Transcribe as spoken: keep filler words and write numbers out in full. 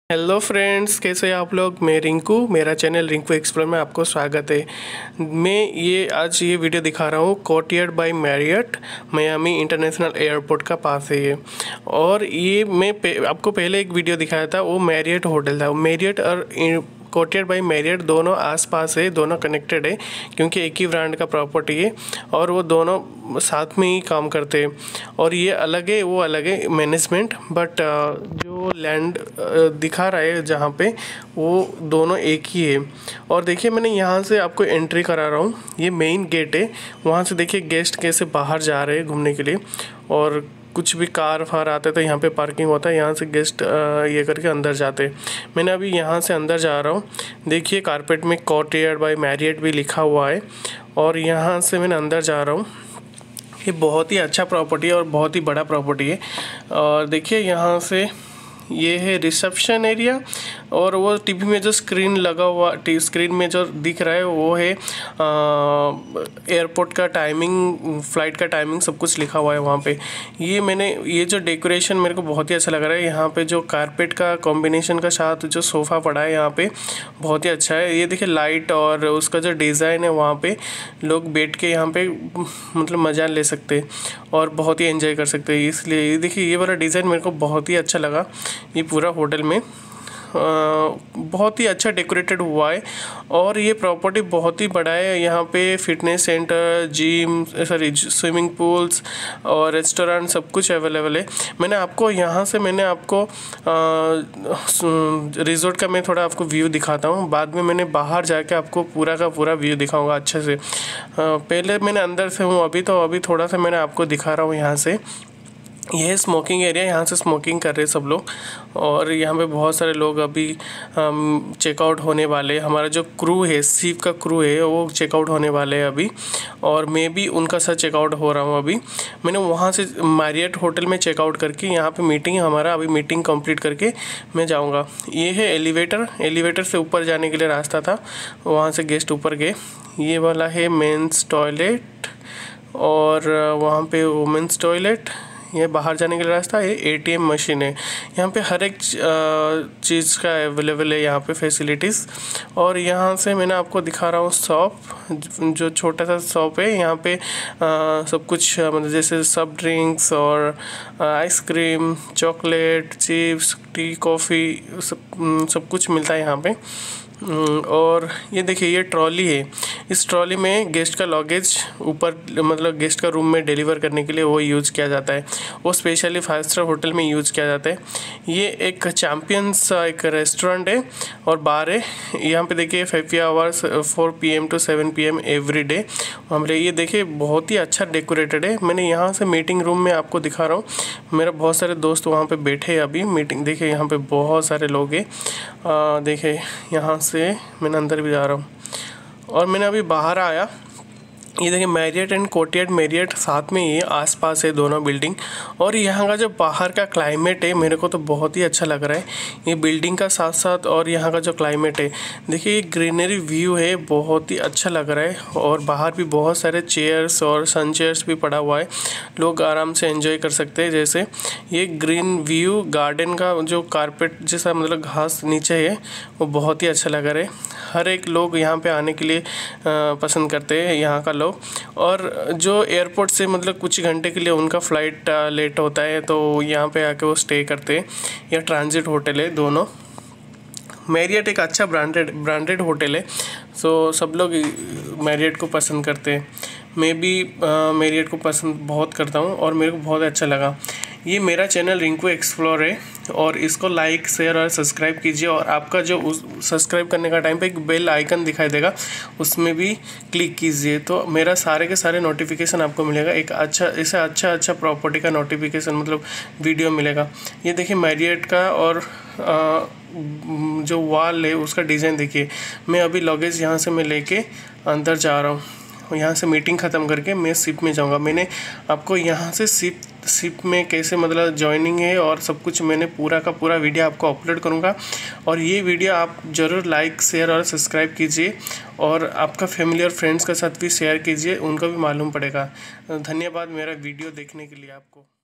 Hello friends, कैसे हैं आप लोग। मैं रिंकू, मेरा चैनल रिंकू एक्सप्लोर में आपको स्वागत है। मैं ये आज ये वीडियो दिखा रहा हूँ Courtyard by Marriott Miami International Airport का पास है ये। और ये मैं पे, आपको पहले एक वीडियो दिखाया था, वो मैरियट होटल था। मैरियट और कोर्टियार्ड बाय मैरियट दोनों आसपास है, दोनों कनेक्टेड है क्योंकि एक ही ब्रांड का प्रॉपर्टी है और वो दोनों साथ में ही काम करते हैं। और ये अलग है, वो अलग है मैनेजमेंट, बट जो लैंड दिखा रहा है जहाँ पे, वो दोनों एक ही है। और देखिए, मैंने यहाँ से आपको एंट्री करा रहा हूँ, ये मेन गेट है। वहाँ से देखिए गेस्ट कैसे बाहर जा रहे हैं घूमने के लिए, और कुछ भी कार फार आते तो यहाँ पे पार्किंग होता है, यहाँ से गेस्ट ये करके अंदर जाते। मैंने अभी यहाँ से अंदर जा रहा हूँ। देखिए कारपेट में कोर्टियार्ड बाय मैरियट भी लिखा हुआ है, और यहाँ से मैंने अंदर जा रहा हूँ। ये बहुत ही अच्छा प्रॉपर्टी है और बहुत ही बड़ा प्रॉपर्टी है। और देखिए यहाँ से ये है रिसेप्शन एरिया, और वो टीवी में जो स्क्रीन लगा हुआ, टी स्क्रीन में जो दिख रहा है वो है एयरपोर्ट का टाइमिंग, फ़्लाइट का टाइमिंग, सब कुछ लिखा हुआ है वहाँ पे। ये मैंने ये जो डेकोरेशन मेरे को बहुत ही अच्छा लग रहा है। यहाँ पे जो कारपेट का कॉम्बिनेशन का साथ जो सोफ़ा पड़ा है यहाँ पे, बहुत ही अच्छा है। ये देखिए लाइट और उसका जो डिज़ाइन है, वहाँ पे लोग बैठ के यहाँ पे मतलब मज़ा ले सकते हैं और बहुत ही एंजॉय कर सकते हैं। इसलिए ये देखिए, ये वाला डिज़ाइन मेरे को बहुत ही अच्छा लगा। ये पूरा होटल में आ, बहुत ही अच्छा डेकोरेटेड हुआ है, और ये प्रॉपर्टी बहुत ही बड़ा है। यहाँ पे fitness centre, gym, sorry swimming pools और रेस्टोरेंट सब कुछ अवेलेबल है। मैंने आपको यहाँ से मैंने आपको रिजॉर्ट का मैं थोड़ा आपको व्यू दिखाता हूँ। बाद में मैंने बाहर जाके आपको पूरा का पूरा व्यू दिखाऊंगा अच्छे से। आ, पहले मैंने अंदर से हूँ अभी, तो अभी थोड़ा सा मैंने आपको दिखा रहा हूँ। यहाँ से ये स्मोकिंग एरिया, यहाँ से स्मोकिंग कर रहे हैं सब लोग, और यहाँ पे बहुत सारे लोग अभी चेकआउट होने वाले। हमारा जो क्रू है, शिप का क्रू है, वो चेकआउट होने वाले हैं अभी, और मैं भी उनका साथ चेकआउट हो रहा हूँ अभी। मैंने वहाँ से मैरियट होटल में चेकआउट करके यहाँ पे मीटिंग, हमारा अभी मीटिंग कंप्लीट करके मैं जाऊँगा। ये है एलिवेटर, एलिवेटर से ऊपर जाने के लिए रास्ता था, वहाँ से गेस्ट ऊपर गए। ये वाला है मेंस टॉयलेट, और वहाँ पे वुमेंस टॉयलेट। ये बाहर जाने के लिए रास्ता है। एटीएम मशीन है यहाँ पे, हर एक चीज़ का अवेलेबल है यहाँ पे फैसिलिटीज़। और यहाँ से मैंने आपको दिखा रहा हूँ शॉप, जो छोटा सा शॉप है यहाँ पे। आ, सब कुछ मतलब जैसे सब ड्रिंक्स और ice cream, chocolate, chips, tea, coffee, सब सब कुछ मिलता है यहाँ पे। और ये देखिए, ये ट्रॉली है। इस ट्रॉली में गेस्ट का लगेज ऊपर, मतलब गेस्ट का रूम में डिलीवर करने के लिए वो यूज़ किया जाता है। वो स्पेशली फाइव स्टार होटल में यूज़ किया जाता है। ये एक चैम्पियंस एक रेस्टोरेंट है और बार है। यहाँ पे देखिए five hours four P M to seven P M every day हमारे। ये देखिए बहुत ही अच्छा डेकोरेटेड है। मैंने यहाँ से मीटिंग रूम में आपको दिखा रहा हूँ। मेरा बहुत सारे दोस्त वहाँ पे बैठे हैं अभी मीटिंग। देखिए यहाँ पे बहुत सारे लोग हैं। देखिए यहाँ से मैंने अंदर भी जा रहा हूँ, और मैंने अभी बाहर आया। ये देखिए मैरियट एंड कोर्टियार्ड मैरियट साथ में ही आसपास है दोनों बिल्डिंग। और यहाँ का जो बाहर का क्लाइमेट है, मेरे को तो बहुत ही अच्छा लग रहा है ये बिल्डिंग का साथ साथ, और यहाँ का जो क्लाइमेट है देखिए, ये ग्रीनरी व्यू है, बहुत ही अच्छा लग रहा है। और बाहर भी बहुत सारे चेयर्स और सन चेयर्स भी पड़ा हुआ है, लोग आराम से एंजॉय कर सकते हैं। जैसे ये ग्रीन व्यू, गार्डन का जो कारपेट जैसा मतलब घास नीचे है, वो बहुत ही अच्छा लग रहा है। हर एक लोग यहाँ पे आने के लिए पसंद करते हैं यहाँ का लोग। और जो एयरपोर्ट से मतलब कुछ घंटे के लिए उनका फ़्लाइट लेट होता है, तो यहाँ पे आके वो स्टे करते हैं। यह ट्रांजिट होटल है दोनों। मैरियट एक अच्छा ब्रांडेड ब्रांडेड होटल है, सो सब लोग मैरियट को पसंद करते हैं। मैं भी मैरियट को पसंद बहुत करता हूँ और मेरे को बहुत अच्छा लगा। ये मेरा चैनल रिंकू एक्सप्लोर है, और इसको लाइक, शेयर और सब्सक्राइब कीजिए। और आपका जो उस सब्सक्राइब करने का टाइम पे एक बेल आइकन दिखाई देगा, उसमें भी क्लिक कीजिए, तो मेरा सारे के सारे नोटिफिकेशन आपको मिलेगा। एक अच्छा ऐसा अच्छा अच्छा प्रॉपर्टी का नोटिफिकेशन मतलब वीडियो मिलेगा। ये देखिए मैरियट का, और आ, जो वॉल है उसका डिज़ाइन देखिए। मैं अभी लगेज यहाँ से मैं लेके अंदर जा रहा हूँ, यहाँ से मीटिंग ख़त्म करके मैं शिप में जाऊँगा। मैंने आपको यहाँ से शिप शिप में कैसे मतलब जॉइनिंग है और सब कुछ मैंने पूरा का पूरा वीडियो आपको अपलोड करूँगा। और ये वीडियो आप ज़रूर लाइक, शेयर और सब्सक्राइब कीजिए, और आपका फैमिली और फ्रेंड्स के साथ भी शेयर कीजिए, उनको भी मालूम पड़ेगा। धन्यवाद मेरा वीडियो देखने के लिए आपको।